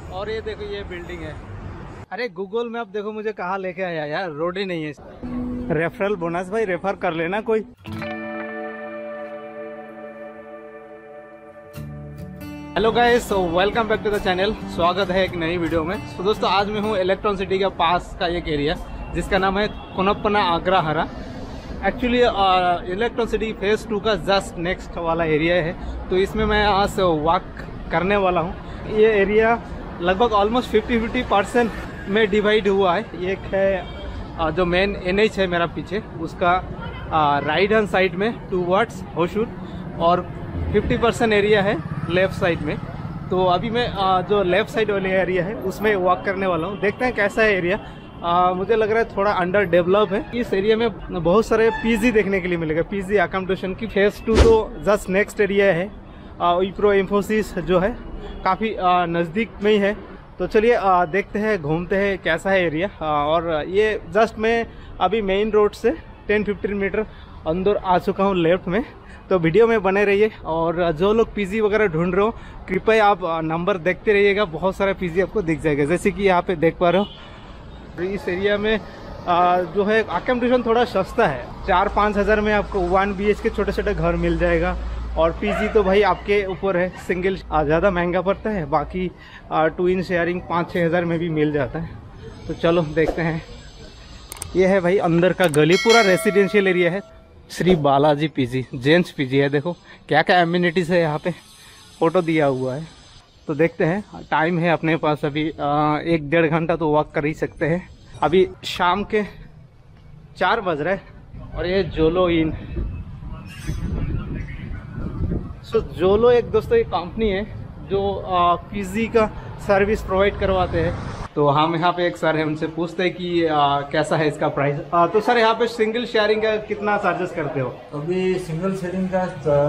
और ये देखो ये बिल्डिंग है। अरे गूगल मैप देखो मुझे कहाँ लेके आया यार, रोड ही नहीं है। रेफरल बोनस भाई, रेफर कर लेना कोई। Hello guys, so welcome back to the channel. स्वागत है एक नई वीडियो में। तो दोस्तों आज मैं हूँ इलेक्ट्रॉन सिटी के पास का एक एरिया जिसका नाम है Konappana Agrahara. Actually electron city phase 2 का जस्ट नेक्स्ट वाला एरिया है। तो इसमें मैं आज से वॉक करने वाला हूँ। ये एरिया लगभग ऑलमोस्ट 50-50% में डिवाइड हुआ है। एक है जो मेन NH है मेरा पीछे, उसका राइट हैंड साइड में टूवर्ड्स होशूर, और 50% एरिया है लेफ्ट साइड में। तो अभी मैं जो लेफ्ट साइड वाले एरिया है उसमें वॉक करने वाला हूँ। देखते हैं कैसा है एरिया। मुझे लग रहा है थोड़ा अंडर डेवलप है। इस एरिया में बहुत सारे पीजी देखने के लिए मिलेगा, पीजी अकोमोडेशन की। फेज 2 तो जस्ट नेक्स्ट एरिया है। विप्रो इंफोसिस जो है काफ़ी नज़दीक में ही है। तो चलिए देखते हैं, घूमते हैं कैसा है एरिया। और ये जस्ट मैं अभी मेन रोड से 10-15 मीटर अंदर आ चुका हूँ लेफ्ट में। तो वीडियो में बने रहिए। और जो लोग पीजी वगैरह ढूंढ रहे हो कृपया आप नंबर देखते रहिएगा, बहुत सारा पीजी आपको दिख जाएगा। जैसे कि यहाँ पे देख पा रहे हो, इस एरिया में जो है अकोमोडेशन थोड़ा सस्ता है। 4-5 हज़ार में आपको 1 BHK छोटे छोटे घर मिल जाएगा। और पीजी तो भाई आपके ऊपर है, सिंगल ज़्यादा महंगा पड़ता है, बाकी ट्विन शेयरिंग 5-6 हज़ार में भी मिल जाता है। तो चलो देखते हैं। ये है भाई अंदर का गली, पूरा रेसिडेंशियल एरिया है। Shri Balaji PG, gents PG है। देखो क्या क्या एमिनिटीज़ है यहाँ पे, फ़ोटो दिया हुआ है। तो देखते हैं, टाइम है अपने पास अभी 1-1.5 घंटा तो वॉक कर ही सकते हैं। अभी शाम के 4 बज रहे हैं। और ये जोलो इन, जोलो एक दोस्तों एक कंपनी है जो पीजी का सर्विस प्रोवाइड करवाते हैं। तो हम यहाँ पे एक सर है, उनसे पूछते हैं कि कैसा है इसका प्राइस। तो सर यहाँ पे सिंगल शेयरिंग का कितना चार्जेस करते हो? अभी सिंगल शेयरिंग का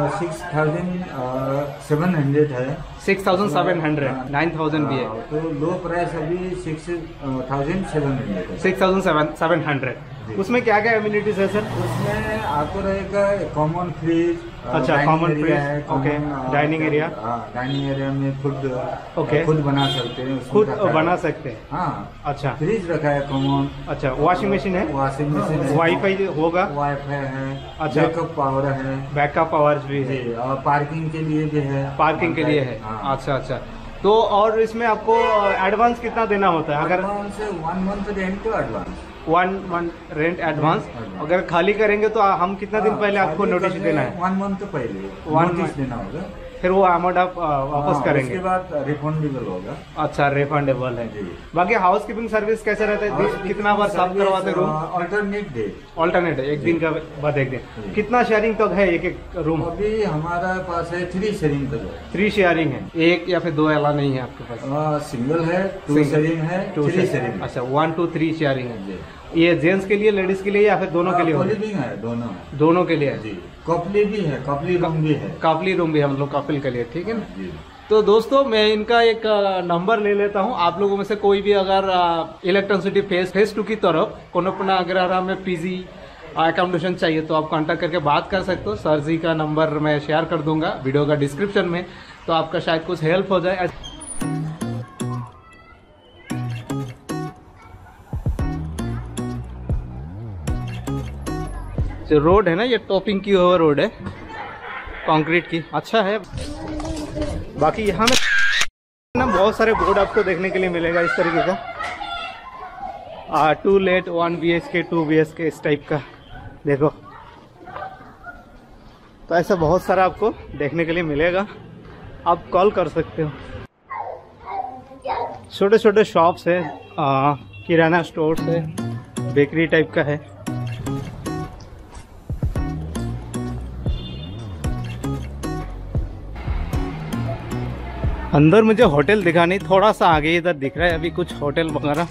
6,700 है। 6,700, 9,000 भी है। तो लो प्राइस अभी 6,700 है। 6,700। उसमें क्या क्या एमिनिटीज है सर? उसमें आपको रहेगा कॉमन फ्रिज। अच्छा, common fridge, okay. Dining area, dining area में खुद ओके खुद बना सकते हैं, खुद बना सकते हैं। हाँ, अच्छा। फ्रिज रखा है कॉमन। अच्छा, वॉशिंग मशीन है, वॉशिंग मशीन है, वाईफाई होगा, वाईफाई है, अच्छा, बैकअप पावर है, बैकअप पावर भी है, और पार्किंग के लिए भी है। पार्किंग के लिए है। अच्छा अच्छा। तो और इसमें आपको एडवांस कितना देना होता है? अगर 1 मंथ रेंट तो एडवांस, 1 मंथ रेंट एडवांस। अगर खाली करेंगे तो हम कितना दिन पहले आपको नोटिस देना है? 1 मंथ पहले 1 नोटिस देना होगा। फिर वो अमाउंट आप वापस करेंगे? उसके बाद रिफंडेबल होगा। अच्छा, रिफंडेबल है। बाकी हाउस कीपिंग सर्विस कैसे रहता है? कितना बार साफ करवाते रूम? ऑल्टरनेट डे, ऑल्टरनेट है, एक दिन का बाद एक दिन। कितना शेयरिंग तक है एक रूम? अभी हमारा पास है 3 शेयरिंग तक है। 3 शेयरिंग है, 1 या फिर 2 अला नहीं है आपके पास? सिंगल है, 2 शेयरिंग है, 3 शेयरिंग। अच्छा, 1 to 3 शेयरिंग है। ये जेंट्स के लिए, लेडीज के लिए, या फिर दोनों के लिए? है, दोनों के लिए जी। कपली भी है, कपली रूम भी है। कपली रूम भी हम लोग कपल के लिए, ठीक है ना? तो दोस्तों मैं इनका एक नंबर ले लेता हूँ। आप लोगों में से कोई भी अगर इलेक्ट्रॉन सिटी फेज 2 की तरफ कोनप्पना अग्रहारा में पीजी अकोमोडेशन चाहिए तो आप कांटेक्ट करके बात कर सकते हो। सर जी का नंबर मैं शेयर कर दूंगा वीडियो का डिस्क्रिप्शन में, तो आपका शायद कुछ हेल्प हो जाए। जो रोड है ना, ये टॉपिंग की हुआ रोड है, कंक्रीट की, अच्छा है। बाकी यहाँ में ना बहुत सारे बोर्ड आपको देखने के लिए मिलेगा इस तरीके का, 2 लेट 1 BHK 2 BHK इस टाइप का। देखो तो ऐसा बहुत सारा आपको देखने के लिए मिलेगा, आप कॉल कर सकते हो। छोटे छोटे शॉप्स है, किराना स्टोर्स है, बेकरी टाइप का है। अंदर मुझे होटल दिखा नहीं, थोड़ा सा आगे इधर दिख रहा है अभी कुछ होटल वगैरह।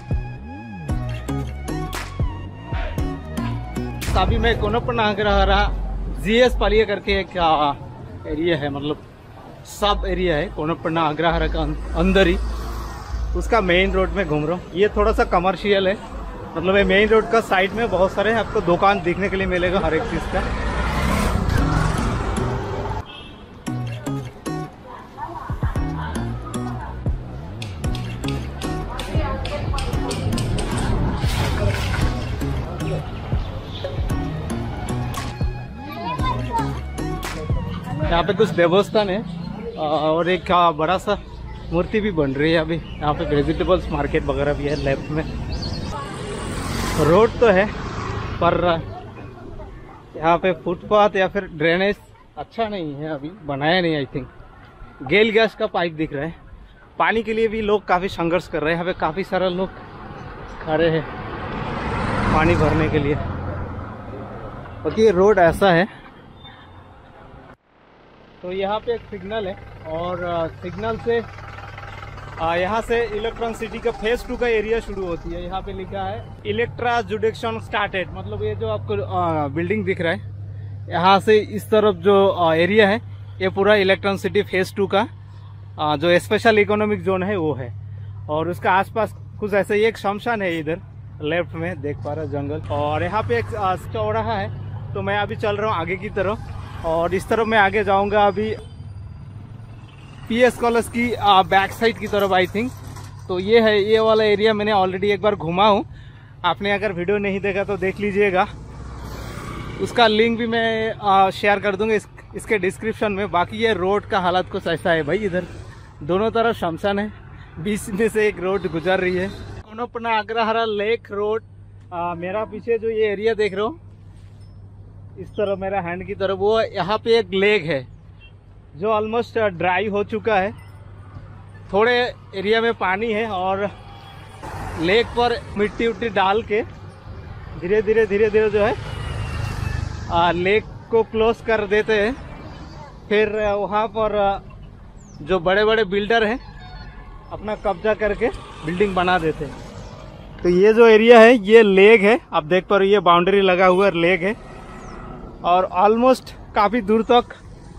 अभी मैं कोनप्पना अग्रहारा GS पालिया करके एक एरिया है, मतलब सब एरिया है कोनप्पना अग्रहारा का अंदर ही, उसका मेन रोड में घूम रहा हूँ। ये थोड़ा सा कमर्शियल है, मतलब ये मेन रोड का साइड में बहुत सारे आपको दुकान देखने के लिए मिलेगा हर एक चीज़ का। यहाँ पे कुछ देवस्थान है और एक बड़ा सा मूर्ति भी बन रही है अभी। यहाँ पे वेजिटेबल्स मार्केट वगैरह भी है लेफ्ट में। रोड तो है पर यहाँ पे फुटपाथ या फिर ड्रेनेज अच्छा नहीं है, अभी बनाया नहीं। आई थिंक गेल गैस का पाइप दिख रहा है। पानी के लिए भी लोग काफ़ी संघर्ष कर रहे हैं। यहाँ पे काफ़ी सारे लोग खड़े हैं पानी भरने के लिए। क्योंकि ये रोड ऐसा है। तो यहाँ पे एक सिग्नल है और सिग्नल से यहाँ से इलेक्ट्रॉन सिटी का फेज 2 का एरिया शुरू होती है। यहाँ पे लिखा है इलेक्ट्रा जुडिक्शन स्टार्टेड, मतलब ये जो आपको बिल्डिंग दिख रहा है यहाँ से इस तरफ जो एरिया है ये पूरा इलेक्ट्रॉन सिटी फेज 2 का जो स्पेशल इकोनॉमिक जोन है वो है। और उसका आसपास कुछ ऐसे ही एक शमशान है इधर लेफ्ट में देख पा रहा है जंगल। और यहाँ पे एक चौराहा है। तो मैं अभी चल रहा हूँ आगे की तरफ और इस तरफ मैं आगे जाऊँगा अभी पीएस कॉलेज की बैक साइड की तरफ आई थिंक। तो ये है, ये वाला एरिया मैंने ऑलरेडी एक बार घुमा हूँ। आपने अगर वीडियो नहीं देखा तो देख लीजिएगा, उसका लिंक भी मैं शेयर कर दूंगा इसके डिस्क्रिप्शन में। बाकी ये रोड का हालत कुछ ऐसा है भाई, इधर दोनों तरफ शमशान है, बीच में से एक रोड गुजर रही है। Konappana Agrahara lake road. मेरा पीछे जो ये एरिया देख रहे हो इस तरफ मेरा हैंड की तरफ, वो यहाँ पे एक लेक है जो ऑलमोस्ट ड्राई हो चुका है। थोड़े एरिया में पानी है और लेक पर मिट्टी उट्टी डाल के धीरे धीरे जो है लेक को क्लोज कर देते हैं। फिर वहाँ पर जो बड़े बड़े बिल्डर हैं अपना कब्जा करके बिल्डिंग बना देते हैं। तो ये जो एरिया है ये लेक है, आप देख पा रहे हो, ये बाउंड्री लगा हुआ लेक है। और ऑलमोस्ट काफ़ी दूर तक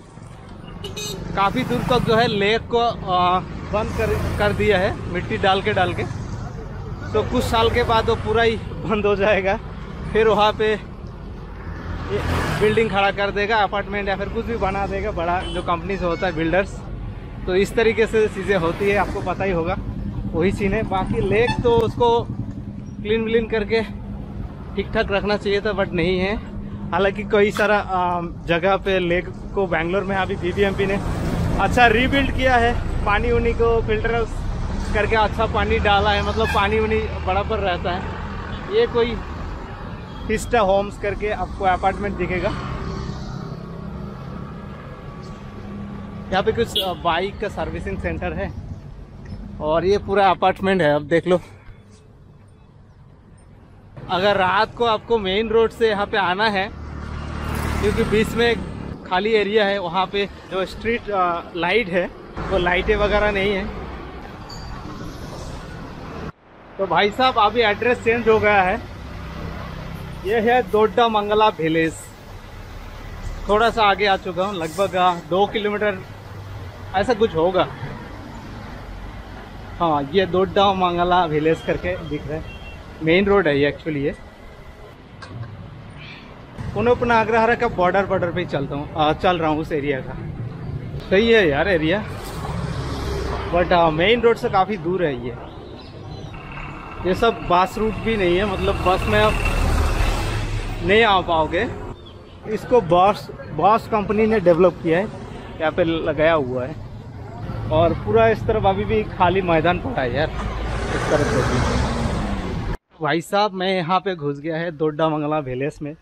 जो है लेक को बंद कर दिया है मिट्टी डाल के। तो कुछ साल के बाद वो पूरा ही बंद हो जाएगा। फिर वहाँ पे बिल्डिंग खड़ा कर देगा, अपार्टमेंट या फिर कुछ भी बना देगा, बड़ा जो कंपनी से होता है बिल्डर्स। तो इस तरीके से चीज़ें होती है, आपको पता ही होगा, वही सीन है। बाकी लेक तो उसको क्लीन व्लीन करके ठीक ठाक रखना चाहिए था, बट नहीं है। हालांकि कई सारा जगह पे लेक को बेंगलोर में अभी बीबीएमपी ने अच्छा रीबिल्ड किया है, पानी उनी को फिल्टर करके अच्छा पानी डाला है, मतलब पानी उनी बराबर रहता है। ये कोई हिस्टा होम्स करके आपको अपार्टमेंट दिखेगा। यहाँ पे कुछ बाइक का सर्विसिंग सेंटर है और ये पूरा अपार्टमेंट है। अब देख लो, अगर रात को आपको मेन रोड से यहाँ पे आना है, क्योंकि बीच में खाली एरिया है, वहाँ पे जो स्ट्रीट लाइट है वो लाइटें वगैरह नहीं है। तो भाई साहब अभी एड्रेस चेंज हो गया है। ये है दोड्डा मंगला विलेज। थोड़ा सा आगे आ चुका हूँ, लगभग 2 किलोमीटर ऐसा कुछ होगा। हाँ, ये दोड्डा मंगला विलेज करके दिख रहा है, मेन रोड है ये एक्चुअली। ये कोनप्पना अग्रहारा का बॉर्डर पे ही चल रहा हूँ उस एरिया का। सही है यार एरिया, बट मेन रोड से काफ़ी दूर है ये सब बस रूट भी नहीं है, मतलब बस में आप नहीं आ पाओगे। इसको बॉस कंपनी ने डेवलप किया है, यहाँ पे लगाया हुआ है। और पूरा इस तरफ अभी भी खाली मैदान पड़ा है यार, इस तरफ से भी। भाई साहब मैं यहाँ पे घुस गया है दोड्डा मंगला विलेज में।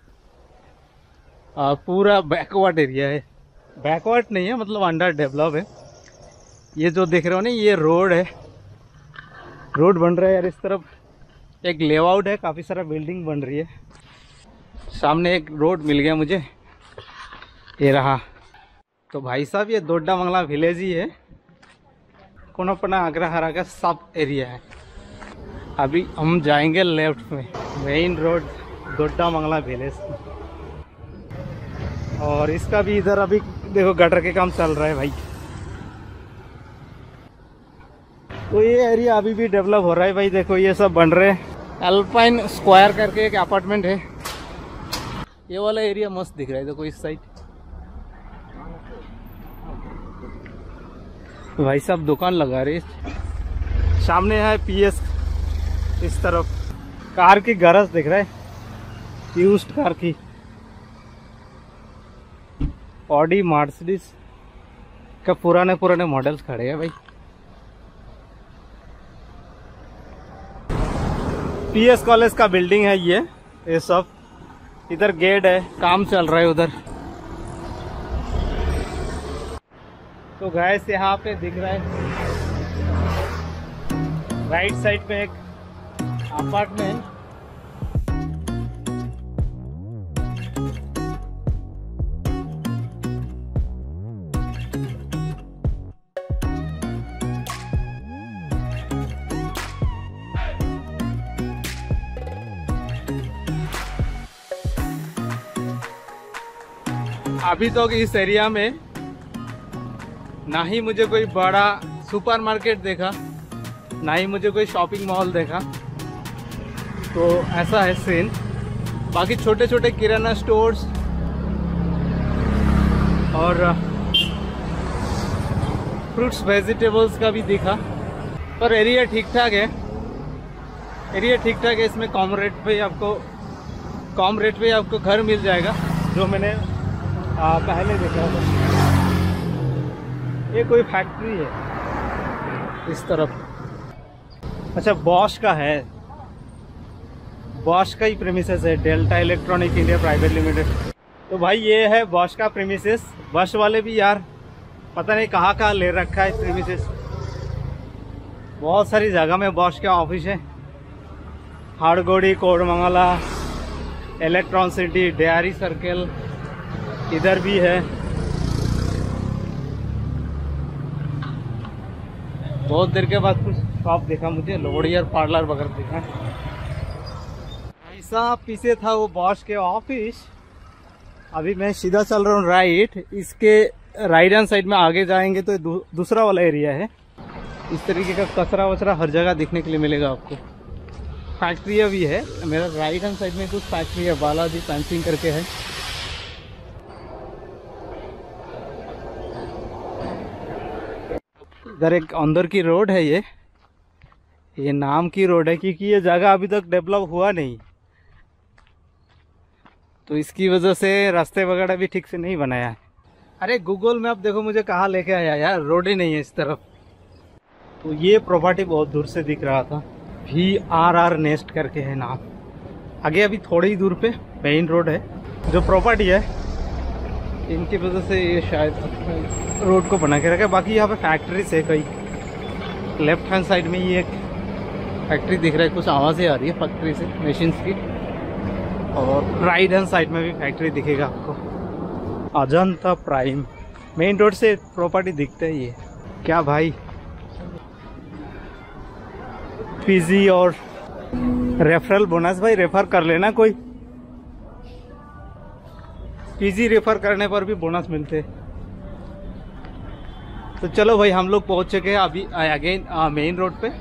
पूरा बैकवर्ड एरिया है, बैकवर्ड नहीं है मतलब अंडर डेवलप है। ये जो देख रहे हो ना, ये रोड है, रोड बन रहा है यार। इस तरफ एक लेआउट है, काफ़ी सारा बिल्डिंग बन रही है। सामने एक रोड मिल गया मुझे, ये रहा। तो भाई साहब ये दोड्डा मंगला विलेज ही है, कोनप्पना अग्रहारा का सब एरिया है। अभी हम जाएंगे लेफ्ट में, main road Dodda Mangala village. और इसका भी इधर अभी देखो गटर के काम चल रहा है भाई। तो ये एरिया अभी भी डेवलप हो रहा है भाई। देखो ये सब बन रहे हैं। अल्पाइन स्क्वायर करके एक अपार्टमेंट है, ये वाला एरिया मस्त दिख रहा है। देखो इस साइड भाई साहब दुकान लगा रहे। सामने है पीएस, इस तरफ कार की गैरेज दिख रहा है, यूज्ड कार की, ऑडी मर्सिडीज। का पुराने पुराने मॉडल्स खड़े हैं भाई। पीएस कॉलेज का बिल्डिंग है ये सब। इधर गेट है, काम चल रहा है उधर। तो गाइस यहाँ पे दिख रहा है राइट साइड पे एक अपार्टमेंट। अभी तो इस एरिया में ना ही मुझे कोई बड़ा सुपरमार्केट देखा, ना ही मुझे कोई शॉपिंग मॉल देखा। तो ऐसा है सीन। बाकी छोटे छोटे किराना स्टोर्स और फ्रूट्स वेजिटेबल्स का भी दिखा। पर एरिया ठीक ठाक है, एरिया ठीक ठाक है। इसमें कम रेट पे आपको घर मिल जाएगा, जो मैंने पहले देखा था। ये कोई फैक्ट्री है इस तरफ। अच्छा, बॉश का है, बॉश का ही प्रीमिसेस है, Delta electronic India private limited. तो भाई ये है बॉश का प्रीमिसेस। बॉश वाले भी यार पता नहीं कहाँ ले रखा है प्रीमिसेस। बहुत सारी जगह में बॉश का ऑफिस है। Hadgodi, Kodmangala, Electron City, Dairy Circle, इधर भी है। बहुत देर के बाद कुछ शॉप देखा मुझे, लोडियर पार्लर वगैरह देखा। ऐसा पीछे था वो बॉश के ऑफिस। अभी मैं सीधा चल रहा हूँ राइट। इसके राइट हैंड साइड में आगे जाएंगे तो दूसरा वाला एरिया है। इस तरीके का कचरा वचरा हर जगह देखने के लिए मिलेगा आपको। फैक्ट्रियाँ भी है। मेरा राइट हैंड साइड में कुछ फैक्ट्री है, बालाजी पेंसिंग करके है। इधर एक अंदर की रोड है। ये नाम की रोड है क्योंकि ये जगह अभी तक डेवलप हुआ नहीं, तो इसकी वजह से रास्ते वगैरह भी ठीक से नहीं बनाया है। अरे गूगल मैप देखो मुझे कहाँ लेके आया यार, रोड ही नहीं है इस तरफ। तो ये प्रॉपर्टी बहुत दूर से दिख रहा था। VRR नेस्ट करके है नाम। आगे अभी थोड़ी ही दूर पे मेन रोड है। जो प्रॉपर्टी है इनकी वजह से ये शायद रोड को बना के रखा है। बाकी यहाँ पे फैक्ट्रीज है कई। लेफ्ट हैंड साइड में ये एक फैक्ट्री दिख रहा है, कुछ आवाज़ें आ रही है फैक्ट्री से, मशीन्स की। और राइट हैंड साइड में भी फैक्ट्री दिखेगा आपको। अजंता प्राइम मेन रोड से प्रॉपर्टी दिखता है ये। क्या भाई, पीजी और रेफरल बोनस भाई, रेफर कर लेना कोई। पीजी रेफर करने पर भी बोनस मिलते। तो चलो भाई, हम लोग पहुंच चुके हैं अभी अगेन मेन रोड पे।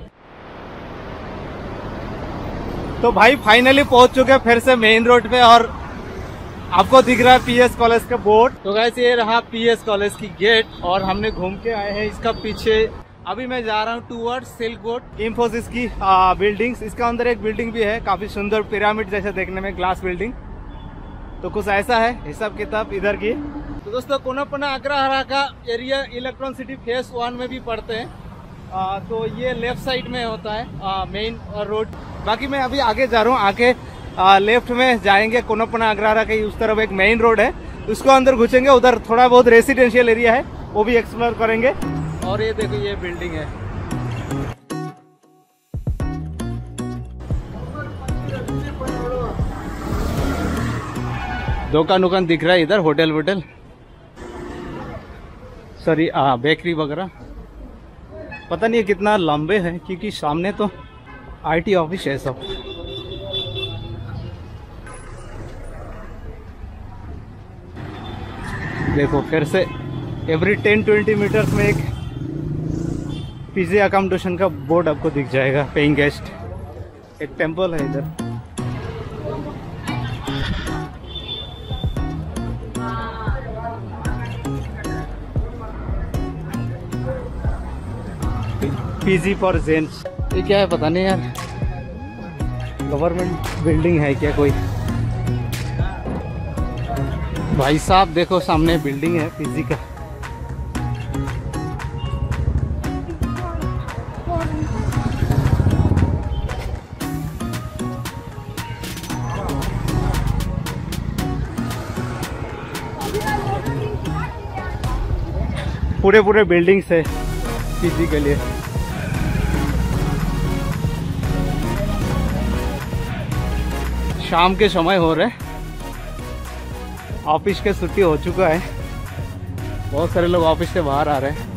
तो भाई फाइनली पहुंच चुके हैं फिर से मेन रोड पे। और आपको दिख रहा है पीएस कॉलेज का बोर्ड। तो गाइस ये रहा पीएस कॉलेज की गेट और हमने घूम के आए हैं इसका पीछे। अभी मैं जा रहा हूँ टूवर्ड सिल्क बोर्ड, इंफोसिस की बिल्डिंग्स। इसका अंदर एक बिल्डिंग भी है, काफी सुंदर पिरामिड जैसे देखने में, ग्लास बिल्डिंग। तो कुछ ऐसा है हिसाब किताब इधर की। तो दोस्तों कोनप्पना अग्रहारा का एरिया इलेक्ट्रॉन सिटी फेज 1 में भी पड़ते हैं। तो ये लेफ्ट साइड में होता है मेन रोड। बाकी मैं अभी आगे जा रहा हूँ, आगे लेफ्ट में जाएंगे। कोनप्पना अग्रहारा के उस तरफ एक मेन रोड है, उसको अंदर घुसेंगे। उधर थोड़ा बहुत रेसिडेंशियल एरिया है, वो भी एक्सप्लोर करेंगे। और ये देखो ये बिल्डिंग है। दुकान दिख रहा है इधर, होटल वोटल, सॉरी बेकरी वगैरह। पता नहीं कितना लंबे हैं क्योंकि सामने तो आईटी ऑफिस है सब। देखो फिर से एवरी 10-20 मीटर्स में एक पीजी अकोमोडेशन का बोर्ड आपको दिख जाएगा, पेइंग गेस्ट। एक टेंपल है इधर। PG for gents. ये क्या है पता नहीं यार, गवर्नमेंट बिल्डिंग है क्या कोई। भाई साहब देखो सामने बिल्डिंग है पीजी का। पूरे पूरे बिल्डिंग्स है पीजी के लिए। शाम के समय हो रहे, ऑफिस के छुट्टी हो चुका है, बहुत सारे लोग ऑफिस से बाहर आ रहे हैं।